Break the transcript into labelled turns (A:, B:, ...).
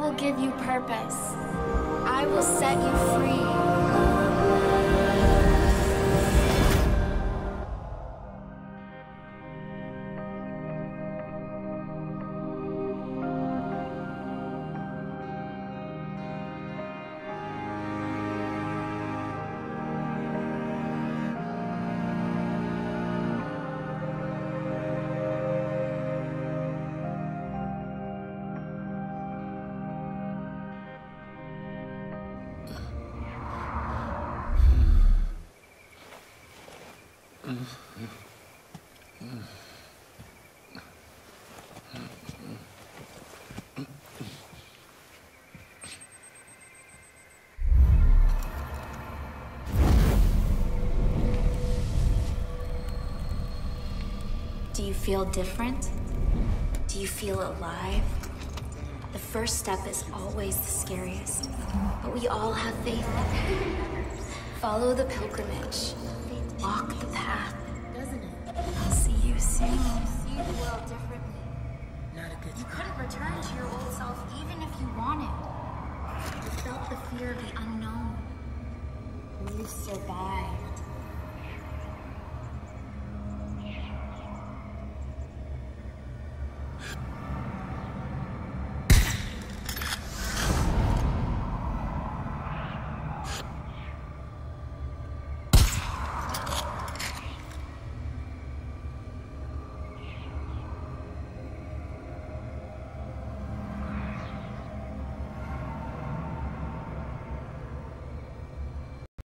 A: will give you purpose. I will set you free. Do you feel different? Do you feel alive? The first step is always the scariest, but we all have faith. Follow the pilgrimage. Walk the path.
B: Doesn't it?
A: I'll see you soon.
B: See the world differently. Not a good
A: You couldn't return to your old self even if you wanted. You felt the fear of the unknown. You survived.